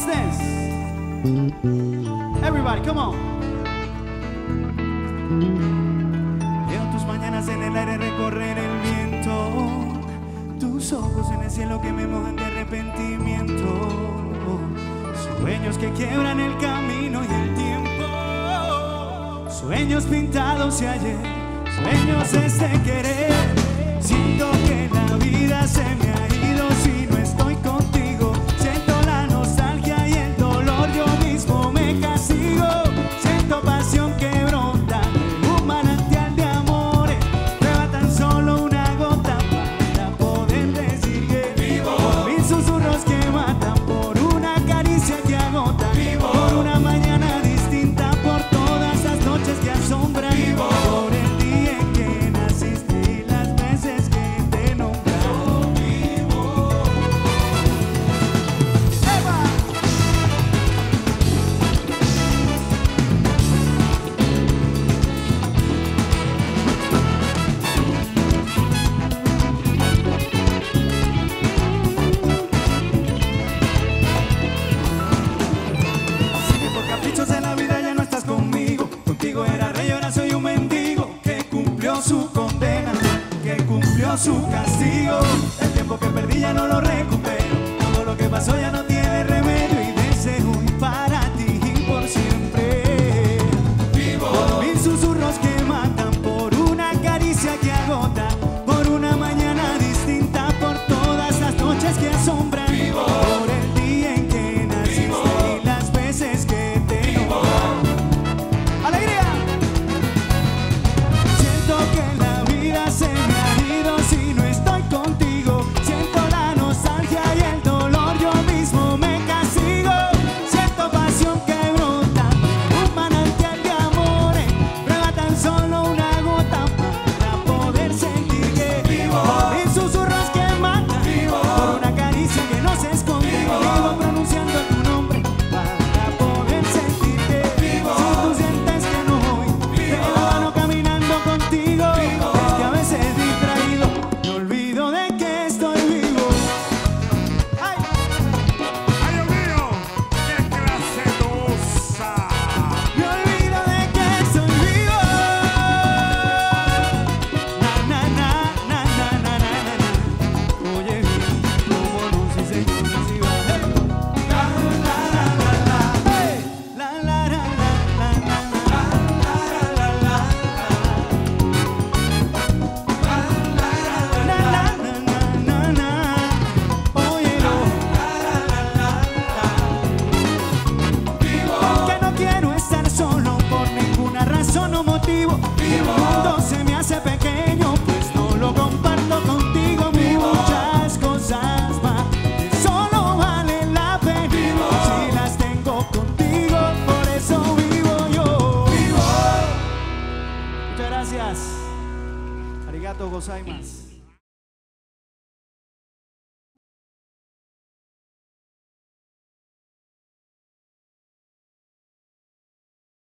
this? Everybody, come on. Veo tus mañanas en el aire recorrer el viento, tus ojos en el cielo que me mojan de arrepentimiento, sueños que quiebran el camino y el tiempo, sueños pintados de ayer, sueños este querer. Siento que la vida se me ha ido si no estoy contigo. Siento la nostalgia y el dolor, yo mismo me castigo. Siento pasión que brota de un manantial de amores. Prueba tan solo una gota para poder decir que vivo. Por mil susurros que matan, por una caricia que agota, vivo. Por una mañana distinta, por todas las noches que asombran, vivo. Por el día en que naciste y las veces que te nombran, yo vivo. ¡Eva! Si por caprichos de la vida ya no estás conmigo, contigo era rey, ahora soy un mendigo que cumplió su condena, que cumplió su castigo. El tiempo que perdí ya no lo recupero, todo lo que pasó ya no tiene remedio y deseo hoy para ti y por siempre. Vivo. Por mil susurros que matan, por una caricia que agota, por una mañana distinta, por todas las noches que asombran, vivo. Por el día en que naciste, vivo. Y las veces que te nombran. ¡Alegría! Siento que la vida se me ha ido si no estoy contigo. Siento la nostalgia y el dolor, yo mismo me castigo. Siento pasión que brota, un manantial de amores. Prueba tan solo una gota para poder sentir que vivo. Por mil susurros que matan, vivo. Por una caricia que no se esconde, vivo. Vivo pronunciando tu nombre para poder sentir que vivo. Si tú sientes que no voy, vivo. Te mano caminando contigo, vivo. Es que a veces distraído me olvido de que estoy vivo. ¡Ay! ¡Ay, Dios mío! ¡Qué clase de osa! Me olvido de que estoy vivo. Na, na, na, na, na, na, na, na. Oye, cómo no, sí señor, sí va. Hey. La, la, la, la, la, la. Hey. La, la, la, la, la, la, la. Na, na, na, na, na. Oye, no. Que no quiero estar solo por ninguna razón o motivo. El mundo se me hace pequeño, pues no lo comparto contigo. Muchas cosas más que solo valen la pena si las tengo contigo. Por eso vivo yo. Muchas gracias. Arigato gozaimasu.